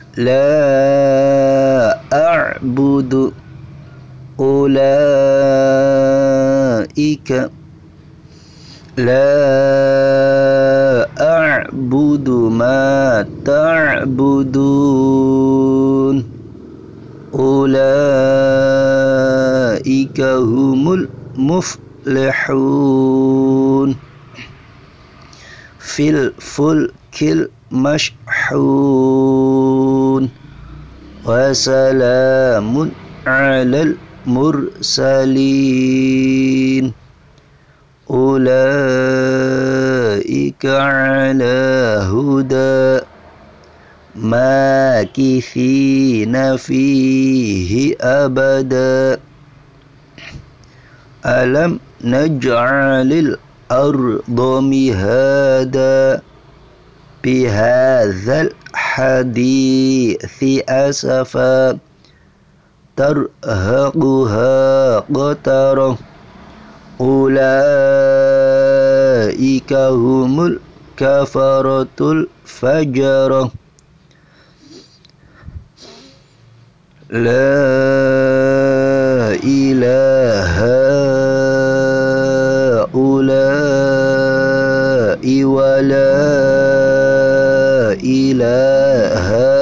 لا أعبد أولئك لا أعبد ما تعبدون أولئك هم المفلحون في الفلك المشحون وسلام على المرسلين أولئك على هدى ماكثين فيه أبدا ألم نجعل الأرض مهادا بهذا الحديث أسفا ترهقها قترة أولئك هم الكفرة الفجرة لا إله هؤلاء ولا إله